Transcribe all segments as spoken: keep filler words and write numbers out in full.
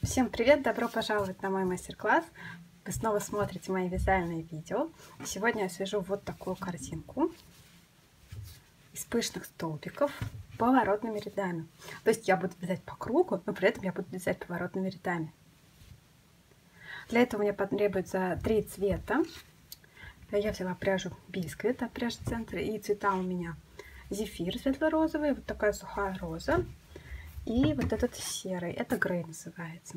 Всем привет! Добро пожаловать на мой мастер-класс! Вы снова смотрите мои вязальные видео. Сегодня я свяжу вот такую картинку из пышных столбиков поворотными рядами. То есть я буду вязать по кругу, но при этом я буду вязать поворотными рядами. Для этого мне потребуется три цвета. Я взяла пряжу Бисквит от пряжи Центра, и цвета у меня зефир светло-розовый, вот такая сухая роза. И вот этот серый, это грей называется.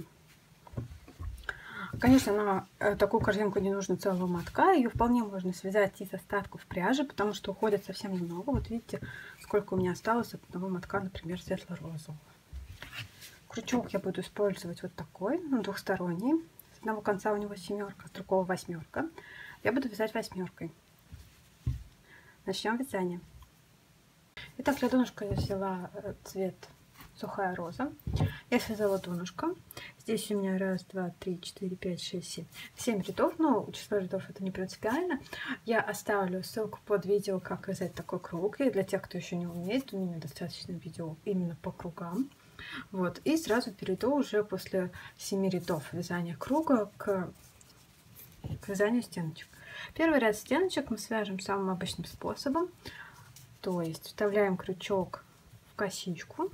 Конечно, на такую корзинку не нужно целого мотка, ее вполне можно связать из остатков пряжи, потому что уходит совсем немного. Вот видите, сколько у меня осталось от одного мотка, например, светло-розового. Крючок я буду использовать вот такой, ну, двухсторонний. С одного конца у него семерка, с другого восьмерка. Я буду вязать восьмеркой. Начнем вязание. Итак, для донышка я взяла цвет сухая роза. Я связала донышко. Здесь у меня раз, два, три, четыре, пять, шесть, семь. семь рядов, но число рядов это не принципиально. Я оставлю ссылку под видео, как вязать такой круг. И для тех, кто еще не умеет, у меня достаточно видео именно по кругам. Вот. И сразу перейду уже после семи рядов вязания круга к, к вязанию стеночек. Первый ряд стеночек мы свяжем самым обычным способом. То есть вставляем крючок в косичку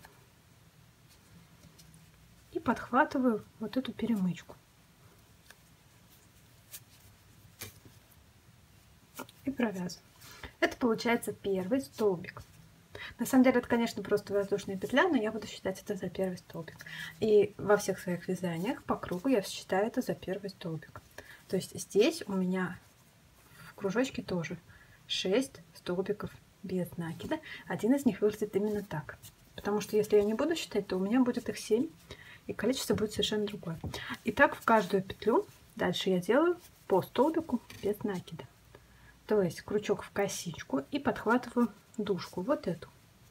и подхватываю вот эту перемычку. И провязываю. Это получается первый столбик. На самом деле это, конечно, просто воздушная петля, но я буду считать это за первый столбик. И во всех своих вязаниях по кругу я считаю это за первый столбик. То есть здесь у меня в кружочке тоже шесть столбиков без накида. Один из них выглядит именно так. Потому что если я не буду считать, то у меня будет их семь. И количество будет совершенно другое. Итак, в каждую петлю дальше я делаю по столбику без накида. То есть крючок в косичку и подхватываю дужку, вот эту.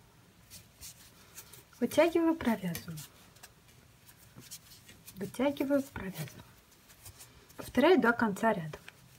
Вытягиваю, провязываю. Вытягиваю, провязываю. Повторяю до конца ряда.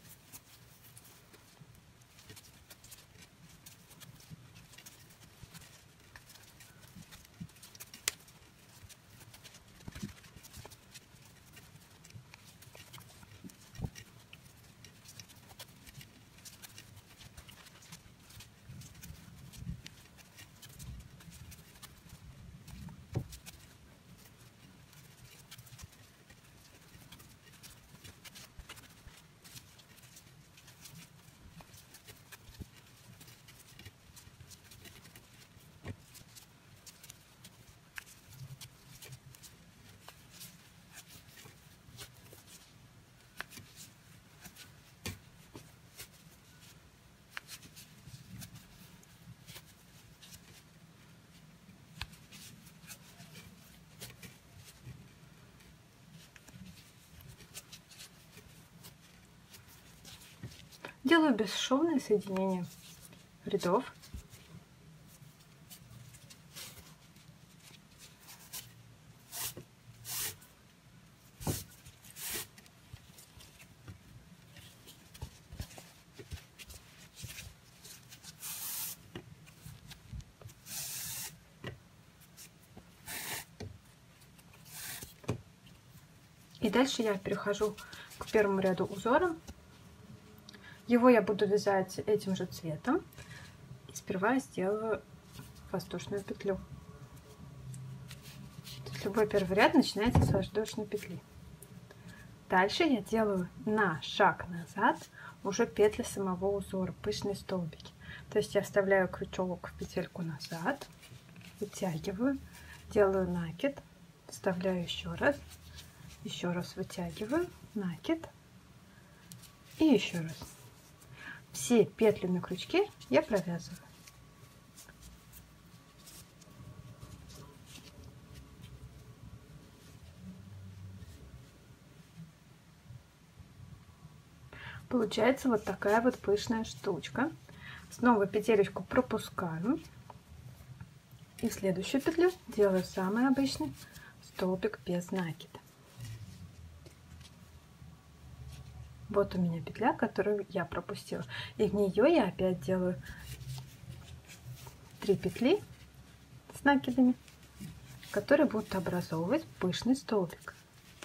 Делаю бесшовное соединение рядов. И дальше я перехожу к первому ряду узора. Его я буду вязать этим же цветом. И сперва сделаю воздушную петлю. То есть любой первый ряд начинается с воздушной петли. Дальше я делаю на шаг назад уже петли самого узора, пышные столбики. То есть я вставляю крючок в петельку назад, вытягиваю, делаю накид, вставляю еще раз, еще раз вытягиваю, накид и еще раз. Все петли на крючке я провязываю. Получается вот такая вот пышная штучка. Снова петелечку пропускаю. И в следующую петлю делаю самый обычный столбик без накида. Вот у меня петля, которую я пропустила. И в нее я опять делаю три петли с накидами, которые будут образовывать пышный столбик.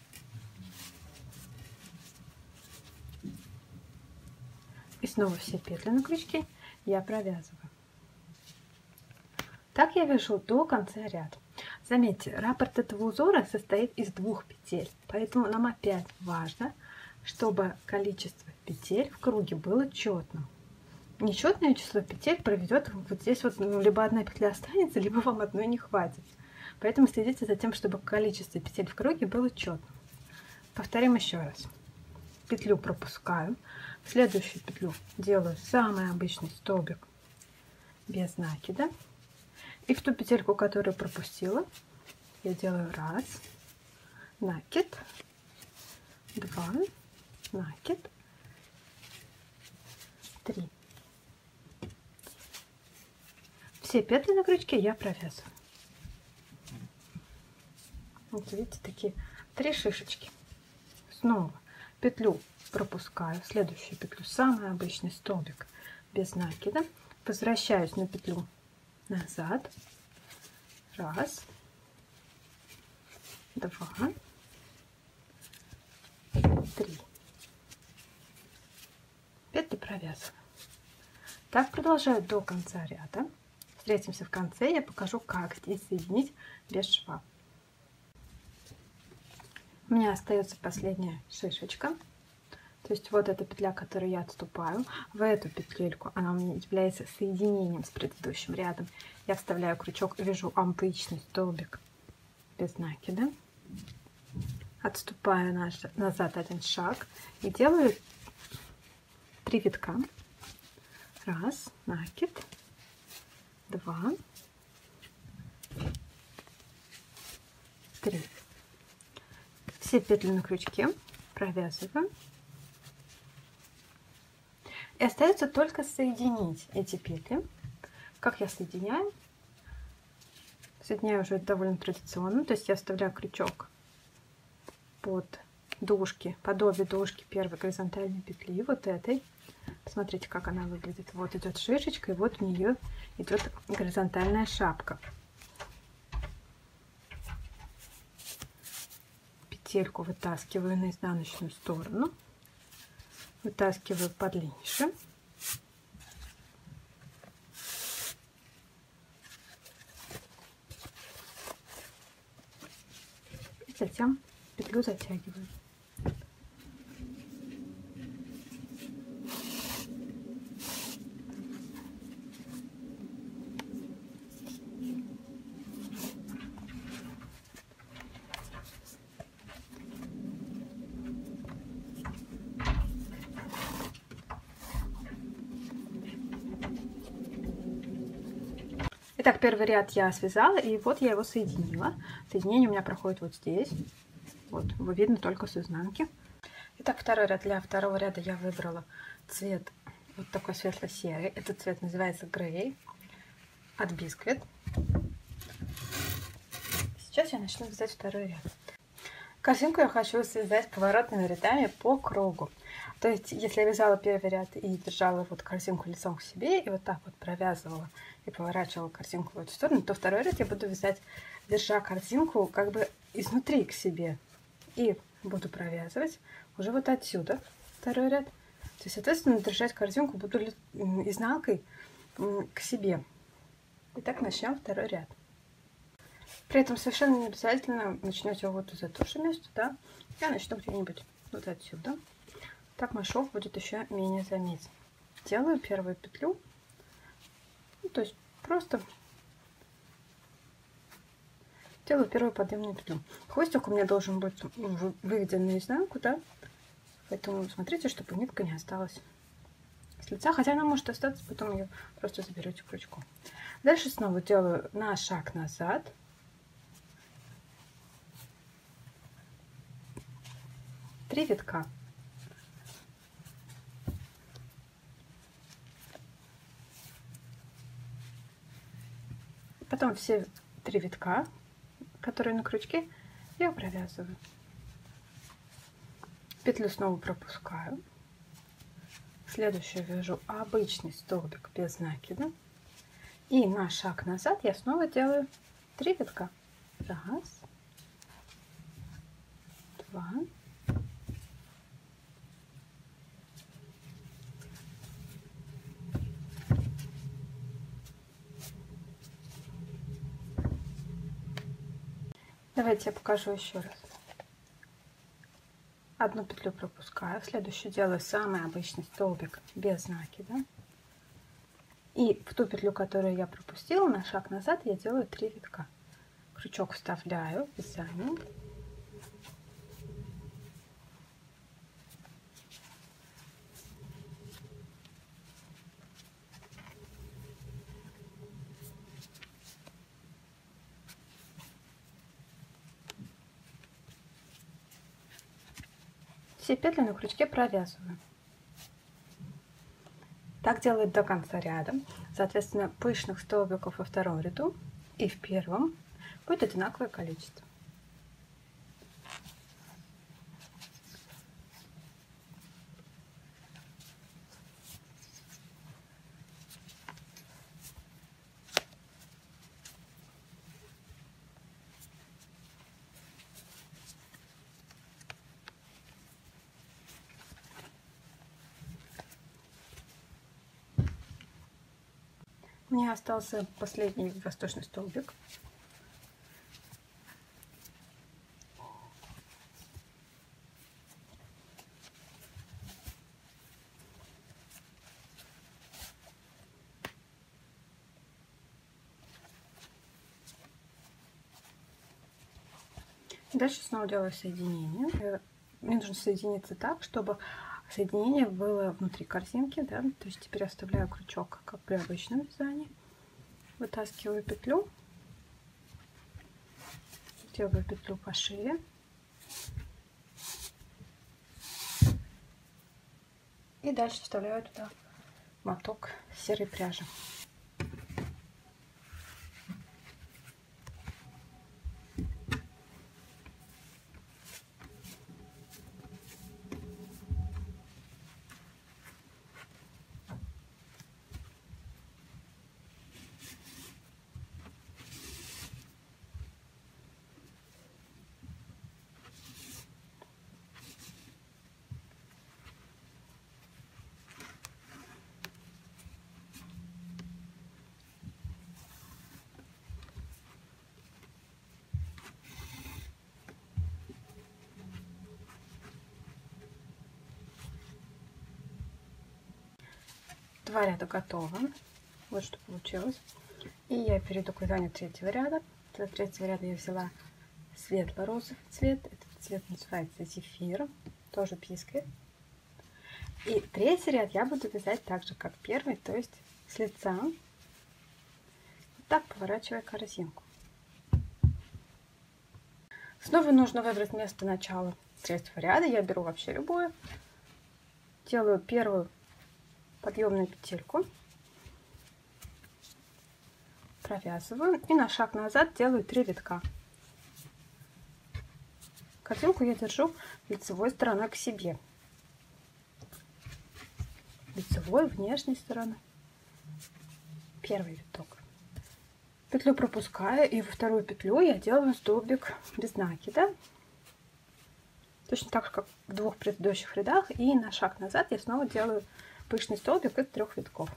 снова все петли на крючке я провязываю. Так я вяжу до конца ряда. Заметьте, раппорт этого узора состоит из двух петель, поэтому нам опять важно, чтобы количество петель в круге было четным. Нечетное число петель проведет вот здесь вот, ну, либо одна петля останется, либо вам одной не хватит. Поэтому следите за тем, чтобы количество петель в круге было четным. Повторим еще раз. Петлю пропускаю, в следующую петлю делаю самый обычный столбик без накида. И в ту петельку, которую пропустила, я делаю раз, накид, два, накид, три. Все петли на крючке я провязываю. Вот видите, такие три шишечки. Снова петлю пропускаю, в следующую петлю самый обычный столбик без накида. Возвращаюсь на петлю назад. Раз, два, три. Петли провязываю. Так продолжаю до конца ряда. Встретимся в конце, я покажу, как здесь соединить без шва. У меня остается последняя шишечка. То есть вот эта петля, которую я отступаю, в эту петлельку, она у меня является соединением с предыдущим рядом. Я вставляю крючок и вяжу обычный столбик без накида. Отступаю назад один шаг и делаю три витка. Раз, накид, два, три. Все петли на крючке провязываю. И остается только соединить эти петли. Как я соединяю? Соединяю уже довольно традиционно. То есть я вставляю крючок под дужки, подобие дужки первой горизонтальной петли, вот этой. Посмотрите, как она выглядит. Вот идет шишечка, и вот у нее идет горизонтальная шапка. Петельку вытаскиваю на изнаночную сторону. Вытаскиваю подлиннейше. И затем петлю затягиваю. Итак, первый ряд я связала, и вот я его соединила. Соединение у меня проходит вот здесь. Вот, его видно только с изнанки. Итак, второй ряд. Для второго ряда я выбрала цвет вот такой светло-серый. Этот цвет называется Грей от Biscuit. Сейчас я начну вязать второй ряд. Корзинку я хочу связать поворотными рядами по кругу. То есть, если я вязала первый ряд и держала вот корзинку лицом к себе, и вот так вот провязывала и поворачивала корзинку в эту сторону, то второй ряд я буду вязать, держа корзинку как бы изнутри к себе. И буду провязывать уже вот отсюда второй ряд. То есть, соответственно, держать корзинку буду изнанкой к себе. Итак, начнем второй ряд. При этом совершенно не обязательно начнете вот из этого же места, да? Я начну где-нибудь вот отсюда. Так мой шов будет еще менее заметен. Делаю первую петлю. Ну, то есть просто делаю первую подъемную петлю. Хвостик у меня должен быть выведен наизнанку, да? Поэтому смотрите, чтобы нитка не осталась с лица. Хотя она может остаться, потом ее просто заберете крючком. Дальше снова делаю на шаг назад. Три витка. Потом все три витка, которые на крючке, я провязываю. Петлю снова пропускаю. Следующую вяжу обычный столбик без накида. И на шаг назад я снова делаю три витка. Раз, два, Давайте я покажу еще раз. Одну петлю пропускаю, в следующую делаю самый обычный столбик без накида. И в ту петлю, которую я пропустила, на шаг назад я делаю три витка. Крючок вставляю в вязание. Все петли на крючке провязываю. Так делают до конца ряда. Соответственно, пышных столбиков во втором ряду и в первом будет одинаковое количество. У меня остался последний восточный столбик. Дальше снова делаю соединение. Мне нужно соединиться так, чтобы соединение было внутри корзинки, да? То есть теперь оставляю крючок, как при обычном вязании. Вытаскиваю петлю, делаю петлю пошире. И дальше вставляю туда моток серой пряжи. Два ряда готовы. Вот что получилось. И я перейду к вязанию третьего ряда. Для третьего ряда я взяла светло-розовый цвет. Этот цвет называется зефир, тоже бисквит. И третий ряд я буду вязать так же, как первый, то есть с лица. Вот так, поворачивая корзинку. Снова нужно выбрать место начала третьего ряда. Я беру вообще любое. Делаю первую подъемную петельку, провязываю и на шаг назад делаю три витка. Корзинку я держу лицевой стороной к себе, лицевой, внешней стороны. Первый виток. Петлю пропускаю и во вторую петлю я делаю столбик без накида, точно так же, как в двух предыдущих рядах, и на шаг назад я снова делаю пышный столбик из трех витков.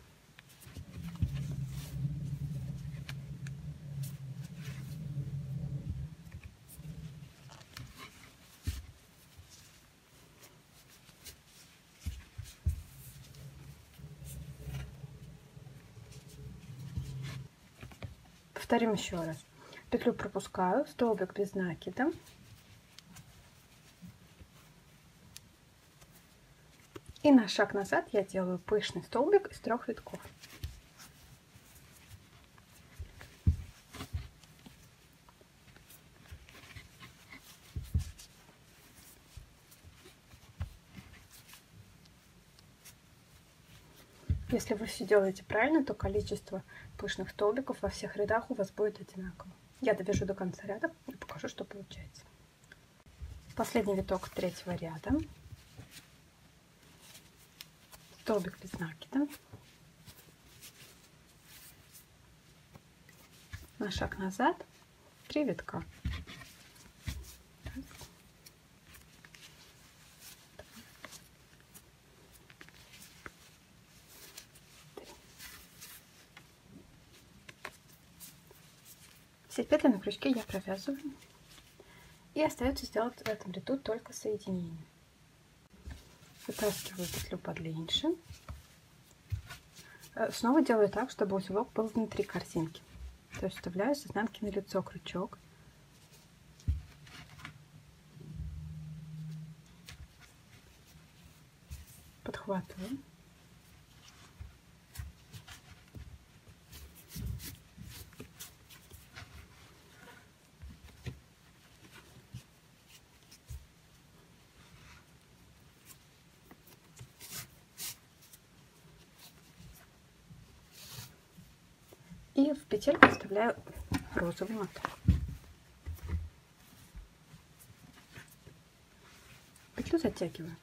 Повторим еще раз. Петлю пропускаю, столбик без накида. И на шаг назад я делаю пышный столбик из трех витков. Если вы все делаете правильно, то количество пышных столбиков во всех рядах у вас будет одинаково. Я довяжу до конца ряда и покажу, что получается. Последний виток третьего ряда. Столбик без накида. На шаг назад три витка. Все петли на крючке я провязываю. И остается сделать в этом ряду только соединение. Вытаскиваю петлю подлиннее. Снова делаю так, чтобы узелок был внутри корзинки. То есть вставляю с изнанки на лицо крючок. Подхватываю. И в петельку вставляю розовый моток. Петлю затягиваю.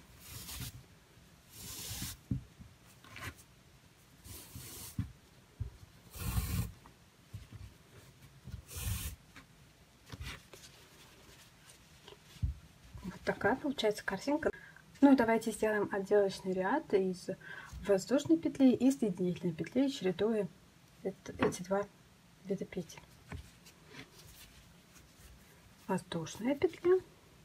Вот такая получается корзинка. Ну и давайте сделаем отделочный ряд из воздушной петли и соединительной петли, чередуя эти два вида петель. Воздушная петля,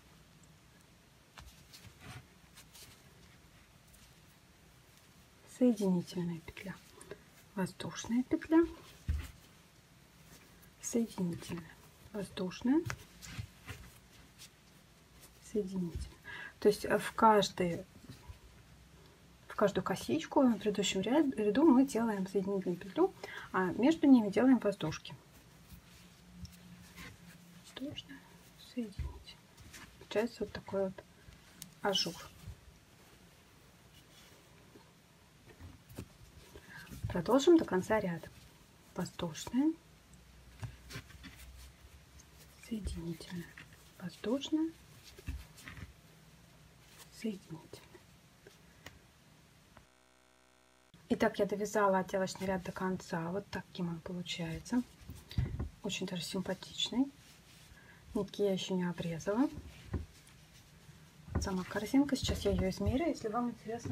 соединительная петля, воздушная петля, соединительная, воздушная, соединительная. То есть в каждой в каждую косичку в предыдущем ряду мы делаем соединительную петлю, а между ними делаем воздушки. Воздушная, соединительная. Получается вот такой вот ажур. Продолжим до конца ряда. Воздушная, соединительная, воздушная, соединительная. Итак, я довязала отделочный ряд до конца. Вот таким он получается. Очень даже симпатичный. Нитки я еще не обрезала. Вот сама корзинка. Сейчас я ее измерю, если вам интересно.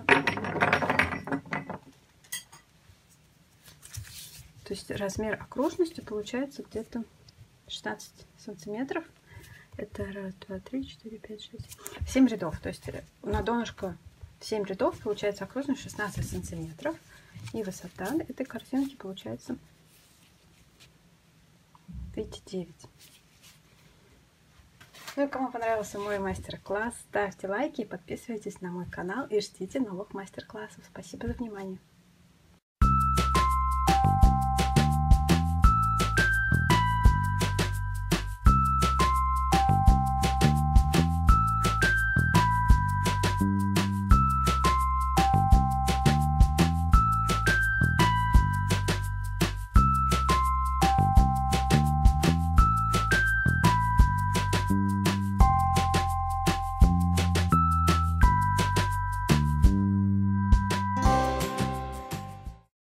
То есть размер окружности получается где-то шестнадцать сантиметров. Это раз, два, три, четыре, пять, шесть, семь рядов. То есть на донышко семь рядов получается окружность шестнадцать сантиметров. И высота этой корзинки получается, видите, девять. Ну и кому понравился мой мастер-класс, ставьте лайки, подписывайтесь на мой канал и ждите новых мастер-классов. Спасибо за внимание.